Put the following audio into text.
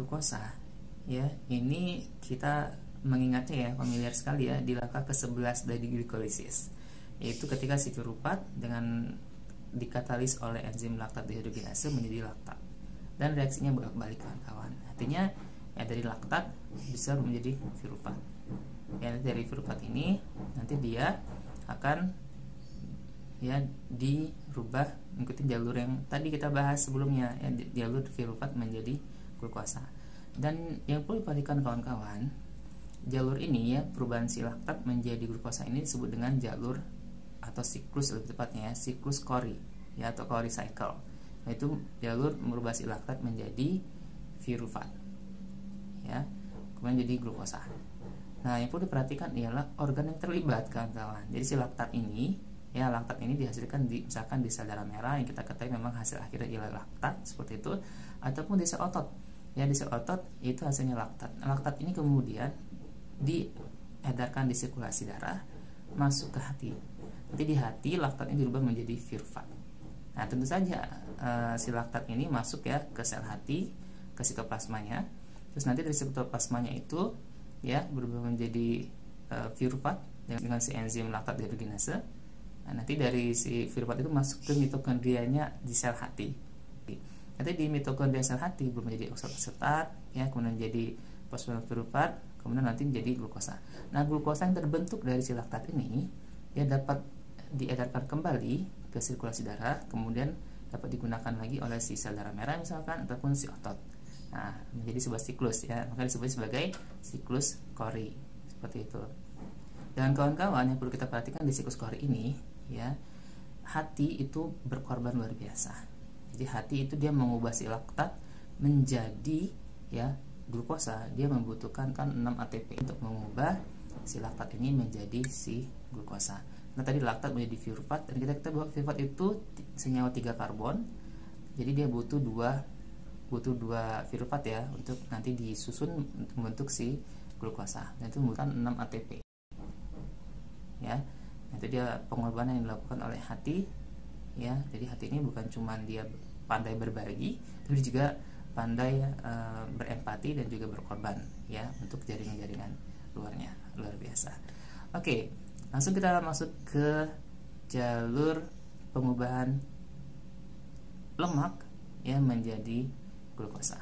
glukosa, ya ini kita mengingatnya ya, familiar sekali ya, di langkah ke-11 dari glikolisis, yaitu ketika si piruvat dengan dikatalis oleh enzim laktat dehidrogenase menjadi laktat, dan reaksinya bolak-balik kawan-kawan. Artinya ya dari laktat bisa menjadi piruvat. Ya dari piruvat ini nanti dia akan ya dirubah mengikuti jalur yang tadi kita bahas sebelumnya, ya, jalur piruvat menjadi glukosa. Dan yang perlu diperhatikan kawan-kawan, jalur ini ya, perubahan si laktat menjadi glukosa ini disebut dengan jalur atau siklus, lebih tepatnya ya, siklus Cori ya, atau Cori cycle. Nah, itu jalur merubah si laktat menjadi piruvat ya, kemudian jadi glukosa. Nah, yang perlu diperhatikan ialah organ yang terlibat kawan-kawan. Jadi si laktat ini ya, laktat ini dihasilkan misalkan di sel darah merah yang kita ketahui memang hasil akhirnya ialah laktat seperti itu, ataupun di sel otot. Ya, di sel otot itu hasilnya laktat. Laktat ini kemudian diedarkan di sirkulasi darah masuk ke hati. Nanti di hati laktat ini dirubah menjadi piruvat. Nah, tentu saja si laktat ini masuk ya ke sel hati, ke sitoplasmanya. Terus nanti dari sitoplasmanya itu ya berubah menjadi piruvat dengan si enzim laktat dehidrogenase. Nah, nanti dari si piruvat itu masuk ke mitokondrianya di sel hati. Nanti di mitokondria sel hati berubah menjadi oksalat ya, kemudian jadi fosfolipiruvat, kemudian nanti menjadi glukosa. Nah, glukosa yang terbentuk dari si laktat ini ya dapat diedarkan kembali ke sirkulasi darah, kemudian dapat digunakan lagi oleh si sel darah merah misalkan, ataupun si otot. Nah, menjadi sebuah siklus ya, maka disebut sebagai siklus Cori seperti itu. Dan kawan-kawan yang perlu kita perhatikan di siklus Cori ini ya, hati itu berkorban luar biasa. Jadi hati itu dia mengubah si laktat menjadi ya glukosa. Dia membutuhkan kan 6 ATP untuk mengubah si laktat ini menjadi si glukosa. Nah, tadi laktat menjadi piruvat, dan kita bahwa piruvat itu senyawa 3 karbon. Jadi dia butuh dua piruvat ya untuk nanti disusun untuk membentuk si glukosa. Dan itu membutuhkan 6 ATP. Ya. Itu dia pengorbanan yang dilakukan oleh hati ya. Jadi hati ini bukan cuma dia pandai berbagi, tapi juga pandai berempati dan juga berkorban ya untuk jaringan-jaringan luarnya. Luar biasa. Oke, langsung kita masuk ke jalur pengubahan lemak ya menjadi glukosa.